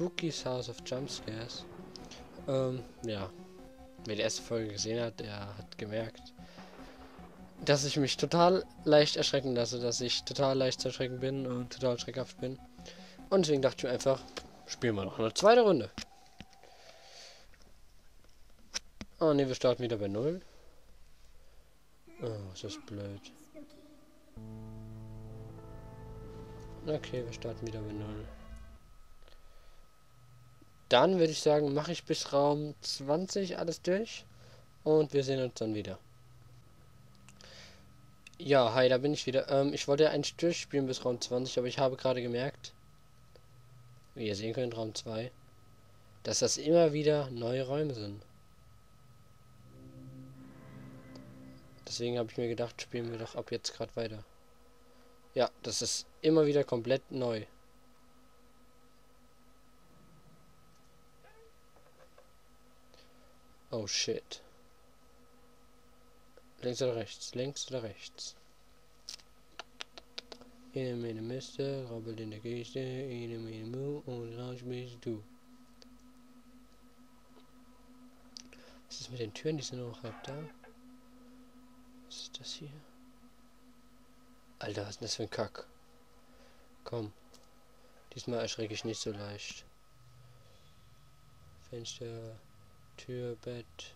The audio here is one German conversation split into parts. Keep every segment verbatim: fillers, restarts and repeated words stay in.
Spooky's House of Jumpscares. Ähm, ja. Wer die erste Folge gesehen hat, der hat gemerkt, dass ich mich total leicht erschrecken lasse, dass ich total leicht zu erschrecken bin und total schreckhaft bin. Und deswegen dachte ich mir einfach, spielen wir noch eine zweite Runde. Oh ne, wir starten wieder bei null. Oh, ist das blöd. Okay, wir starten wieder bei null. Dann würde ich sagen, mache ich bis Raum zwanzig alles durch. Und wir sehen uns dann wieder. Ja, hi, da bin ich wieder. Ähm, ich wollte eigentlich durchspielen bis Raum zwanzig, aber ich habe gerade gemerkt, wie ihr sehen könnt, Raum zwei, dass das immer wieder neue Räume sind. Deswegen habe ich mir gedacht, spielen wir doch ab jetzt gerade weiter. Ja, das ist immer wieder komplett neu. Oh shit. Links oder rechts? Links oder rechts? Ine mene Miste, rabbelt in der Kiste, ine mene Mu und raus bist du. Was ist mit den Türen? Die sind noch halb da. Was ist das hier? Alter, was ist denn das für ein Kack? Komm. Diesmal erschrecke ich nicht so leicht. Fenster, Tür, Bett.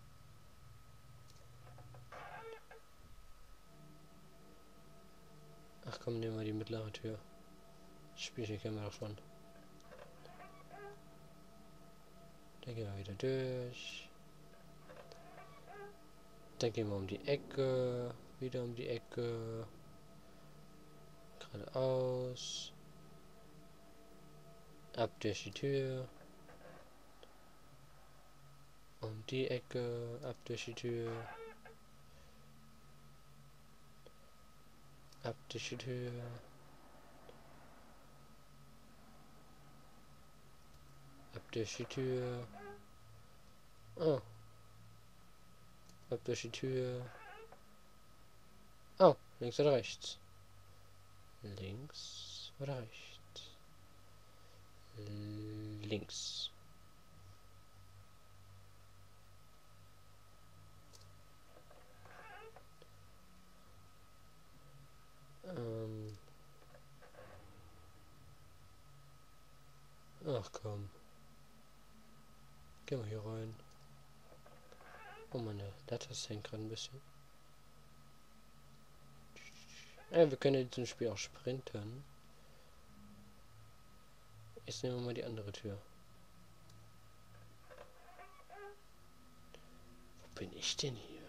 Ach komm, nehmen wir die mittlere Tür. Das Spielchen kennen wir doch schon. Dann gehen wir wieder durch. Dann gehen wir um die Ecke. Wieder um die Ecke. Geradeaus. Ab durch die Tür. Um die Ecke. Ab durch die Tür. Ab durch die Tür. Ab durch die Tür. Oh. Ab durch die Tür. Oh, links oder rechts? Links oder rechts? Links. Ähm. Ach komm. Gehen wir hier rein. Oh, meine Latte hängt gerade ein bisschen. Ja, wir können in diesem Spiel auch sprinten. Jetzt nehmen wir mal die andere Tür. Wo bin ich denn hier?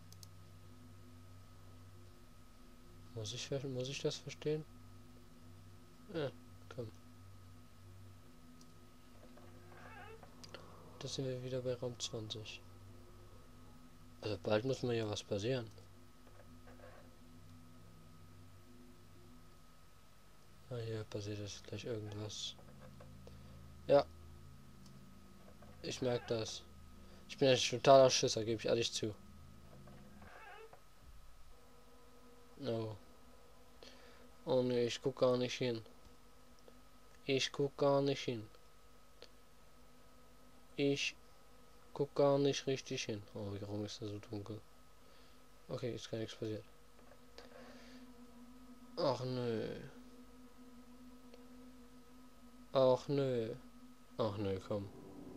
Muss ich, muss ich das verstehen? Ja, komm. Da sind wir wieder bei Raum zwanzig. Also bald muss mir ja was passieren. Ah, hier passiert jetzt gleich irgendwas. Ja. Ich merke das. Ich bin eigentlich totaler Schisser, gebe ich ehrlich zu. Oh. Oh ne, ich guck gar nicht hin. Ich guck gar nicht hin. Ich guck gar nicht richtig hin. Oh, warum ist das so dunkel? Okay, ist gar nichts passiert. Ach nö. Ach nö. Ach nö, komm.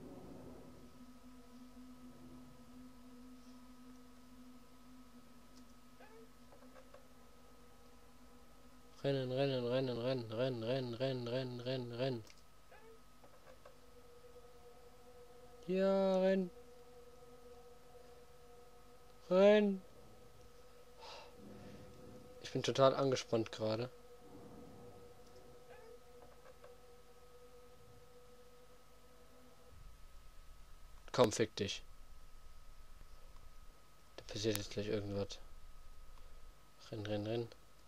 Rennen, rennen, rennen, rennen, rennen, rennen, rennen, rennen, rennen, rennen. Ja, renn. Renn. Ich bin total angespannt gerade. Komm, fick dich. Da passiert jetzt gleich irgendwas. Renn, renn, renn.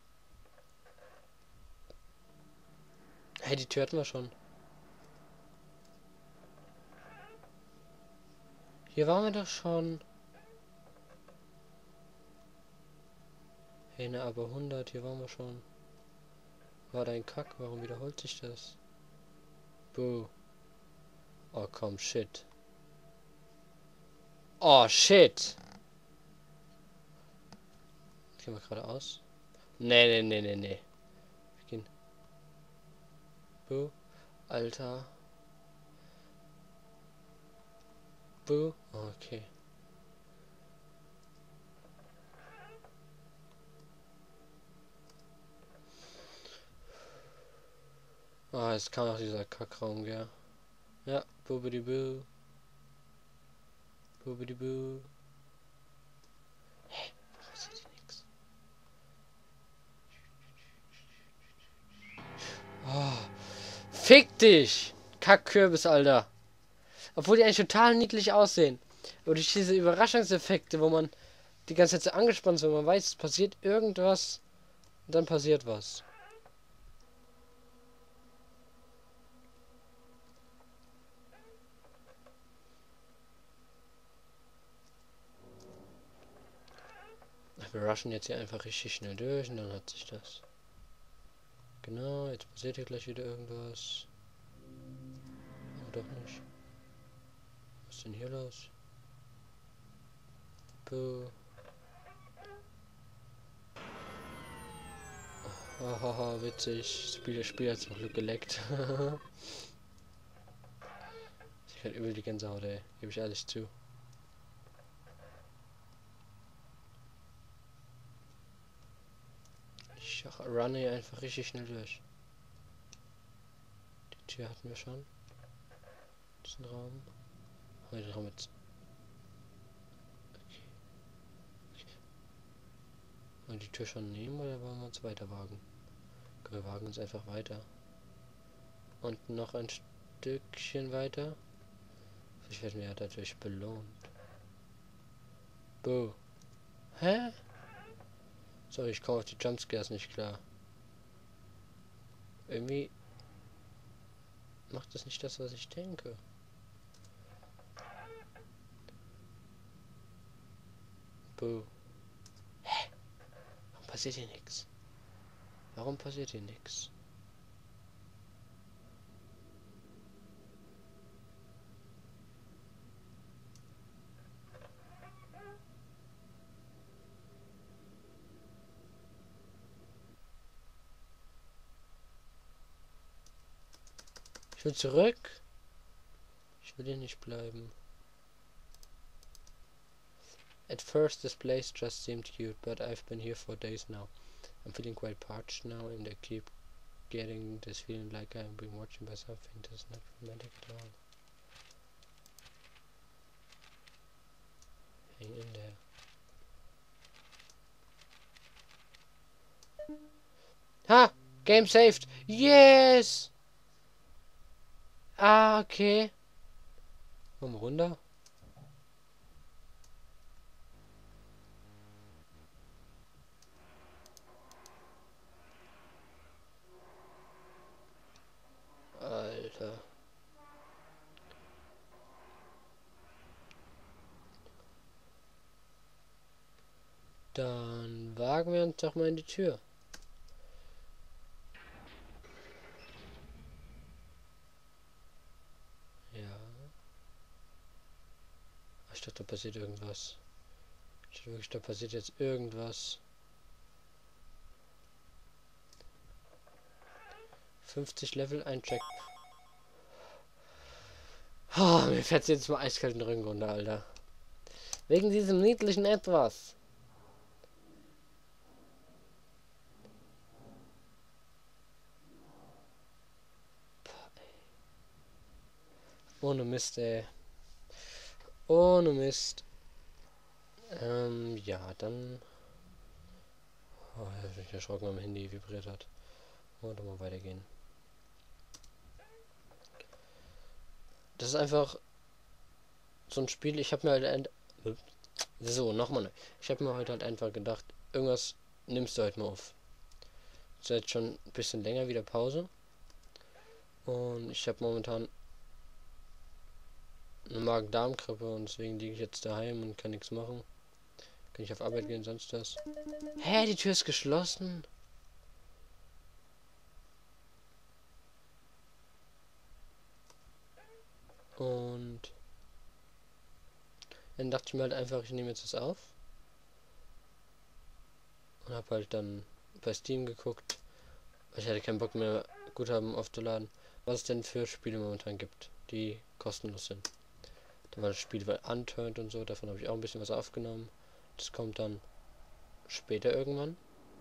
Hey, die Tür hatten wir schon. Hier waren wir doch schon. Hey, ne, aber hundert, hier waren wir schon. War da ein Kack? Warum wiederholt sich das? Buh. Oh komm, shit. Oh shit. Gehen wir geradeaus? Nee, nee, nee, nee, nee. Wir gehen. Buh. Alter. Buh. Okay. Ah, jetzt kam auch dieser Kackraum, gell? Ja, bubidi boo. Bubidi boo. Hä? Warum passiert hier nichts? Oh, fick dich! Kackkürbis, Alter. Obwohl die eigentlich total niedlich aussehen. Aber durch diese Überraschungseffekte, wo man die ganze Zeit so angespannt ist, wenn man weiß, es passiert irgendwas und dann passiert was. Wir rushen jetzt hier einfach richtig schnell durch und dann hat sich das. Genau, jetzt passiert hier gleich wieder irgendwas. Aber doch nicht. Was ist denn hier los? Puh. Hahaha, witzig. Das Spiel, das Spiel hat zum Glück geleckt. Ich hatte übel die Gänsehaut, ey. Gebe ich ehrlich zu. Ich runne hier einfach richtig schnell durch. Die Tür hatten wir schon. Diesen Raum. Haben wir den Raum jetzt. Okay. Okay. Wollen wir die Tür schon nehmen oder wollen wir uns weiter wagen? Wir wagen uns einfach weiter. Und noch ein Stückchen weiter. Ich werde mir dadurch belohnt. Buh. Hä? Sorry, ich komme auf die Jumpscares nicht klar. Irgendwie macht das nicht das, was ich denke. Buh. Hä? Warum passiert hier nichts? Warum passiert hier nichts? Ich will zurück. Ich will hier nicht bleiben. At first this place just seemed cute, but I've been here for days now. I'm feeling quite parched now and I keep getting this feeling like I'm being watching by something that's not romantic at all. Hang in there. Ha! Game saved! Yes! Ah, okay. Komm runter. Alter. Dann wagen wir uns doch mal in die Tür. Ja. Ich dachte, da passiert irgendwas. Ich dachte wirklich, da passiert jetzt irgendwas. fünfzig Level, ein Check. Oh, mir fährt jetzt mal eiskalt den Rücken runter, Alter. Wegen diesem niedlichen Etwas. Ohne Mist, ey. Ohne Mist. Ähm, ja, dann... Oh, ich hab mich erschrocken, weil mein Handy vibriert hat. Und mal weitergehen. Das ist einfach so ein Spiel, ich habe mir halt ein... So, nochmal. Ich habe mir heute halt einfach gedacht, irgendwas nimmst du heute mal auf. Ist jetzt schon ein bisschen länger wieder Pause. Und ich habe momentan eine Magen-Darm-Grippe und deswegen liege ich jetzt daheim und kann nichts machen. Kann ich auf Arbeit gehen, sonst das. Hä, die Tür ist geschlossen. Und dann dachte ich mir halt einfach, ich nehme jetzt das auf. Und habe halt dann bei Steam geguckt. Ich hatte keinen Bock mehr, Guthaben aufzuladen, was es denn für Spiele momentan gibt, die kostenlos sind. Da war das Spiel bei Unturned und so, davon habe ich auch ein bisschen was aufgenommen. Das kommt dann später irgendwann.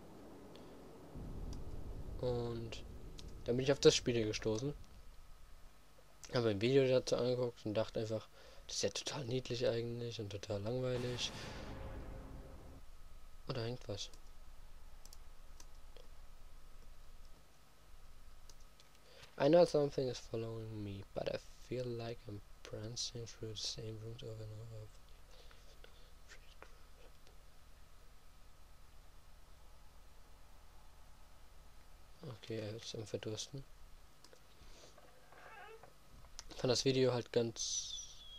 Und dann bin ich auf das Spiel hier gestoßen. Habe ein Video dazu angeguckt und dachte einfach, das ist ja total niedlich eigentlich und total langweilig. Oder irgendwas. I know something is following me, but I feel like I'm prancing through the same rooms over and over. Okay, er ist am Verdursten. Ich fand das Video halt ganz...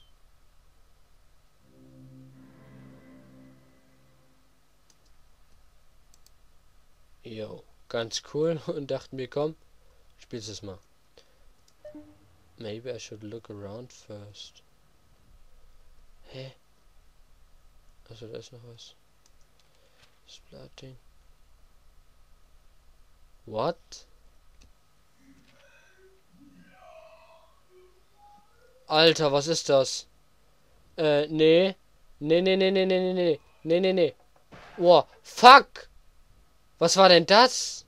Jo, ganz cool und dachte mir, komm, spiel's es mal. Maybe I should look around first. Hä? Also da ist noch was. Splitting. What? Alter, was ist das? Äh, nee. Nee, nee, nee, nee, nee, nee, nee. Nee, nee, nee. Wow, fuck! Was war denn das?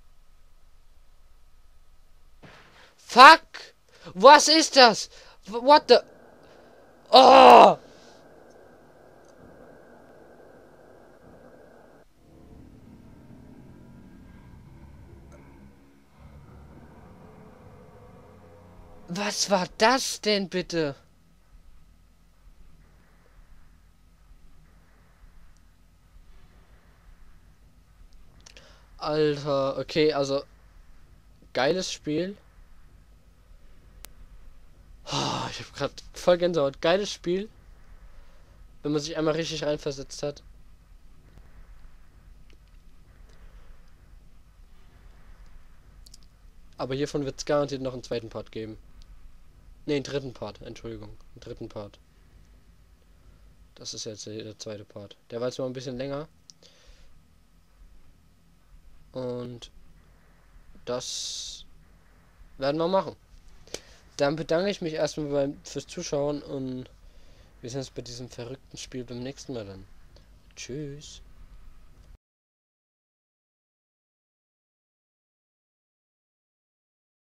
Fuck! Was ist das? What the... Oh! Was war das denn bitte? Alter, okay, also geiles Spiel. Oh, ich habe gerade voll Gänsehaut. Geiles Spiel, wenn man sich einmal richtig reinversetzt hat. Aber hiervon wird es garantiert noch einen zweiten Part geben. Ne, einen dritten Part, Entschuldigung. Einen dritten Part. Das ist jetzt der zweite Part. Der war jetzt mal ein bisschen länger. Und das werden wir machen. Dann bedanke ich mich erstmal beim, fürs Zuschauen und wir sehen uns bei diesem verrückten Spiel beim nächsten Mal dann. Tschüss.